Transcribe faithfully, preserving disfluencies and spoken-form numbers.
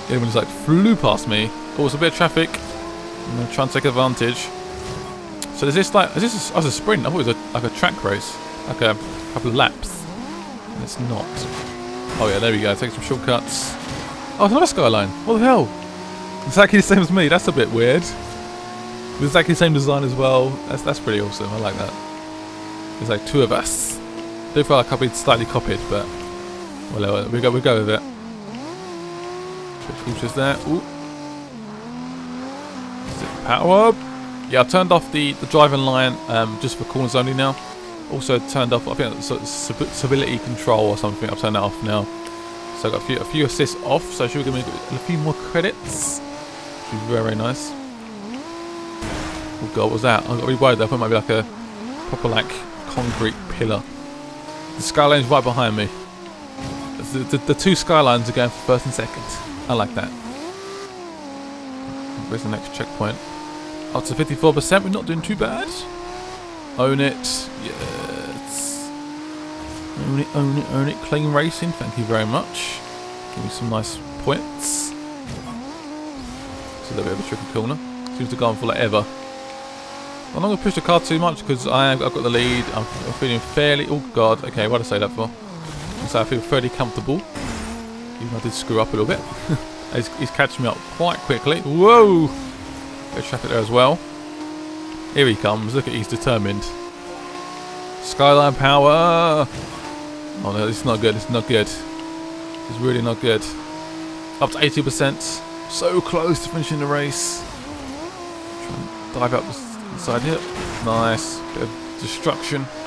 Anyone just like flew past me. Oh, it's a bit of traffic. I'm gonna try and take advantage. So is this like, is this a, oh, a sprint? I thought it was a, like a track race. Like a couple of laps. And it's not. Oh yeah, there we go. Take some shortcuts. Oh, it's another skyline. What the hell? Exactly the same as me. That's a bit weird. With exactly the same design as well. That's that's pretty awesome. I like that. There's like two of us. Do feel like I've been slightly copied, but well, we go we go with it. Bit cautious there. Ooh. Is it power up? Yeah, I've turned off the the driving line um, just for corners only now. Also turned off, I think it's sort of stability control or something. I've turned that off now. So I've got a few, a few assists off. So should we give me a few more credits? Which is very, very nice. Oh god, what was that? I got really worried there. I thought it might be like a proper like concrete pillar. The skyline's right behind me. The, the, the two skylines are going for first and second. I like that. Where's the next checkpoint? Up to fifty-four percent. We're not doing too bad. Own it. Yes. Own it, own it, own it. Clean racing. Thank you very much. Give me some nice points. It's a little bit of a tricky corner. Seems to go on for like ever. I'm not going to push the car too much because I've got the lead. I'm, I'm feeling fairly... Oh god, okay, what did I say that for? So I feel fairly comfortable. Even though I did screw up a little bit. he's, he's catching me up quite quickly. Whoa! Bit of traffic there as well. Here he comes. Look at he's determined. Skyline power! Oh no, this is not good. This is not good. This is really not good. Up to eighty percent. So close to finishing the race. Try and dive up the side here. Nice. Bit of destruction.